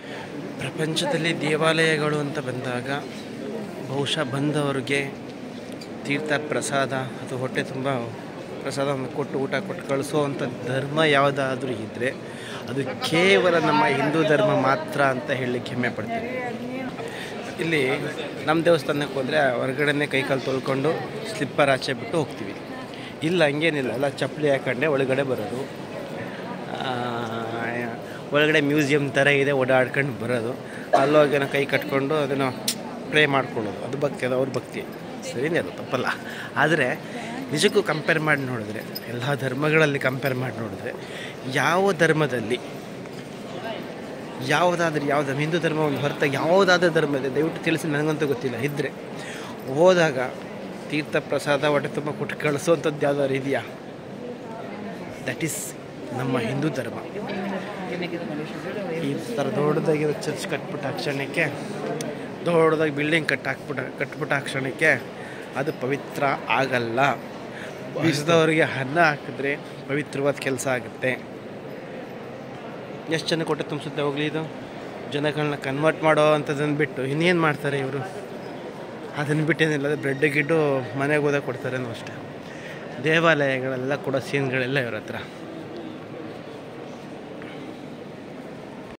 ಪ್ರಪಂಚದಲ್ಲಿ ದೇವಾಲಯಗಳು ಅಂತ ಬಂದಾಗ ಬಹುಶಃ ಬಂದವ್ರಿಗೆ ತೀರ್ಥ ಪ್ರಸಾದ ಅಥವಾ ಹೊಟ್ಟೆ ತುಂಬ ಪ್ರಸಾದವನ್ನು ಕೊಟ್ಟು ಊಟ ಕೊಟ್ಟು ಕಳಿಸೋವಂಥ ಧರ್ಮ ಯಾವುದಾದ್ರೂ ಇದ್ದರೆ ಅದು ಕೇವಲ ನಮ್ಮ ಹಿಂದೂ ಧರ್ಮ ಮಾತ್ರ ಅಂತ ಹೇಳಲಿಕ್ಕೆ ಹೆಮ್ಮೆ ಪಡ್ತೀನಿ. ಇಲ್ಲಿ ನಮ್ಮ ದೇವಸ್ಥಾನಕ್ಕೆ ಹೋದರೆ ಹೊರಗಡೆನೇ ಕೈಕಾಲು ತೊಳ್ಕೊಂಡು ಸ್ಲಿಪ್ಪರ್ ಆಚೆ ಬಿಟ್ಟು ಹೋಗ್ತೀವಿ. ಇಲ್ಲ ಹಂಗೇನಿಲ್ಲ, ಎಲ್ಲ ಚಪ್ಪಲಿ ಹಾಕೊಂಡೆ ಒಳಗಡೆ ಬರೋದು. ಒಳಗಡೆ ಮ್ಯೂಸಿಯಂ ಥರ ಇದೆ, ಓಡಾಡ್ಕೊಂಡು ಬರೋದು. ಅಲ್ಲೋಗೇನೋ ಕೈ ಕಟ್ಕೊಂಡು ಅದನ್ನು ಪ್ರೇ ಮಾಡ್ಕೊಳ್ಳೋದು, ಅದು ಭಕ್ತಿ, ಅದು ಅವ್ರ ಭಕ್ತಿ, ಸರಿನೇ, ಅದು ತಪ್ಪಲ್ಲ. ಆದರೆ ನಿಜಕ್ಕೂ ಕಂಪೇರ್ ಮಾಡಿ ನೋಡಿದ್ರೆ, ಎಲ್ಲ ಧರ್ಮಗಳಲ್ಲಿ ಕಂಪೇರ್ ಮಾಡಿ ನೋಡಿದ್ರೆ, ಯಾವ ಧರ್ಮದಲ್ಲಿ ಯಾವುದು ಹಿಂದೂ ಧರ್ಮ ಒಂದು ಹೊರತಾಗಿ ಯಾವುದಾದ್ರೂ ಧರ್ಮ ಇದೆ ದಯವಿಟ್ಟು ತಿಳಿಸಿ, ನನಗಂತೂ ಗೊತ್ತಿಲ್ಲ. ಇದ್ದರೆ ಹೋದಾಗ ತೀರ್ಥ ಪ್ರಸಾದ ಹೊಟ್ಟೆ ತುಂಬ ಕೊಟ್ಟು ಕಳಿಸೋವಂಥದ್ದು ಯಾವ್ದಾದ್ರು ಇದೆಯಾ? ದಟ್ ಈಸ್ ನಮ್ಮ ಹಿಂದೂ ಧರ್ಮ. ಈ ಥರ ದೊಡ್ಡದಾಗಿರೋ ಚರ್ಚ್ ಕಟ್ಬಿಟ್ಟ ಕ್ಷಣಕ್ಕೆ, ದೊಡ್ಡದಾಗಿ ಬಿಲ್ಡಿಂಗ್ ಕಟ್ಬಿಟ್ಟ ಕ್ಷಣಕ್ಕೆ ಅದು ಪವಿತ್ರ ಆಗಲ್ಲ. ಬೀಸದವ್ರಿಗೆ ಅನ್ನ ಹಾಕಿದ್ರೆ ಪವಿತ್ರವಾದ ಕೆಲಸ ಆಗುತ್ತೆ. ಎಷ್ಟು ಜನ ಕೊಟ್ಟೆ ತುಂಬಿಸುತ್ತೆ ಹೋಗಲಿ. ಇದು ಜನಗಳನ್ನ ಕನ್ವರ್ಟ್ ಮಾಡೋ ಅಂಥದ್ದನ್ನು ಬಿಟ್ಟು ಇನ್ನೇನು ಮಾಡ್ತಾರೆ ಇವರು? ಅದನ್ನು ಬಿಟ್ಟೇನಿಲ್ಲ, ಬ್ರೆಡ್ ಗಿಡ್ಡು ಮನೆಗೆ ಹೋದಾಗ ಕೊಡ್ತಾರೇನೋ ಅಷ್ಟೇ. ದೇವಾಲಯಗಳೆಲ್ಲ ಕೊಡೋ ಸೀನ್ಗಳೆಲ್ಲ ಇವ್ರ ಹತ್ರ.